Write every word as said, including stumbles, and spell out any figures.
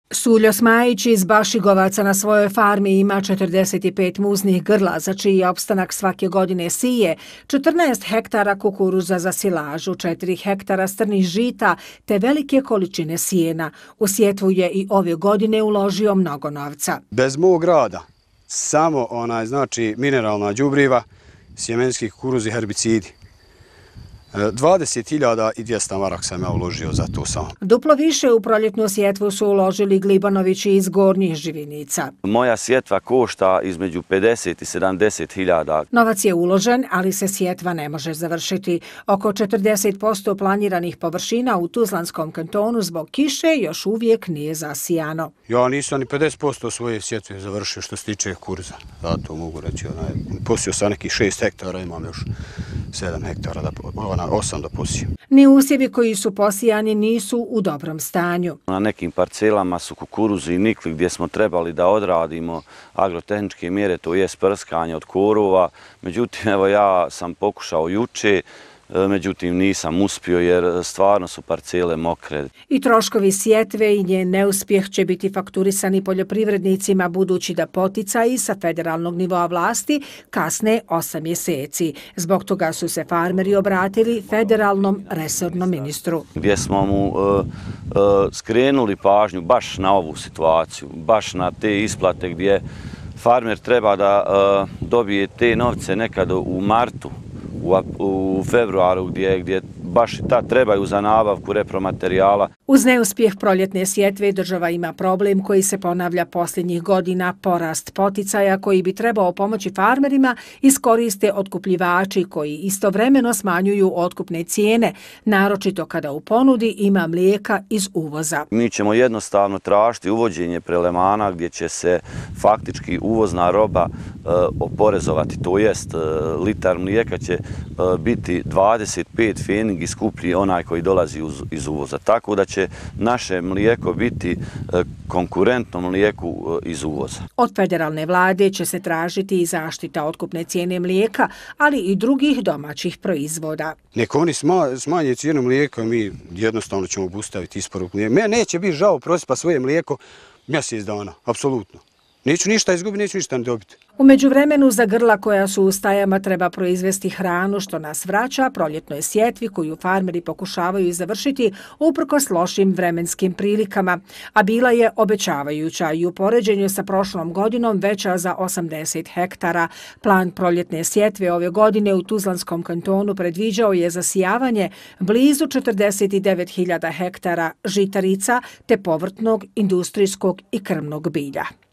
Suljo Smajić iz Bašigovaca na svojoj farmi ima četrdeset pet muznih grla za čiji opstanak svake godine sije, četrnaest hektara kukuruza za silažu, četiri hektara strnih žita te velike količine sjena. U sjetvu je i ove godine uložio mnogo novca. Bez mog rada, samo onaj, znači mineralna đubriva, sjemenski kukuruz i herbicidi. dvadeset hiljada dvjesto maraka sam ja uložio za to samo. Duplo više u proljetnu sjetvu su uložili Glibanovići iz Gornjih Živinica. Moja sjetva košta između pedeset i sedamdeset hiljada. Novac je uložen, ali se sjetva ne može završiti. Oko četrdeset posto planiranih površina u Tuzlanskom kantonu zbog kiše još uvijek nije zasijano. Ja nisam ni pedeset posto svoje sjetve završio što se tiče kukuruza. Zato mogu reći, posio sam nekih šest hektara, imam još sedam hektara da osam da posijem. Ni usjevi koji su posijani nisu u dobrom stanju. Na nekim parcelama su kukuruzi i nikli gdje smo trebali da odradimo agrotehničke mjere, to je sprskanje od korova. Međutim, evo ja sam pokušao juče, međutim nisam uspio jer stvarno su parcele mokre. I troškovi sjetve i njen neuspjeh će biti fakturisani poljoprivrednicima budući da poticaji sa federalnog nivoa vlasti kasne osam mjeseci. Zbog toga su se farmeri obratili federalnom resornom ministru. Gdje smo mu uh, uh, skrenuli pažnju baš na ovu situaciju, baš na te isplate gdje farmer treba da uh, dobije te novce nekad u martu, u februaru gdje, gdje baš i ta trebaju za nabavku repromaterijala. Uz neuspjeh proljetne sjetve država ima problem koji se ponavlja posljednjih godina, porast poticaja koji bi trebao pomoći farmerima iskoriste otkupljivači koji istovremeno smanjuju otkupne cijene, naročito kada u ponudi ima mlijeka iz uvoza. Mi ćemo jednostavno tražiti uvođenje prelemana gdje će se faktički uvozna roba e, oporezovati, to jest e, litar mlijeka će e, biti dvadeset pet pfeningi skuplji onaj koji dolazi uz, iz uvoza, tako da će naše mlijeko biti e, konkurentno mlijeku e, iz uvoza. Od federalne vlade će se tražiti i zaštita otkupne cijene mlijeka, ali i drugih domaćih proizvoda. Neko oni smanje cijenu mlijeka, mi jednostavno ćemo obustaviti isporuku mlijeka. Mene neće biti žao prosipa svoje mlijeko mjesec dana, apsolutno. Neću ništa izgubiti, neću ništa ne dobiti. U međuvremenu za grla koja su u stajama treba proizvesti hranu što nas vraća proljetnoj sjetvi koju farmeri pokušavaju završiti uprkos lošim vremenskim prilikama, a bila je obećavajuća i u poređenju sa prošlom godinom veća za osamdeset hektara. Plan proljetne sjetve ove godine u Tuzlanskom kantonu predviđao je zasijavanje blizu četrdeset devet hiljada hektara žitarica te povrtnog, industrijskog i krmnog bilja.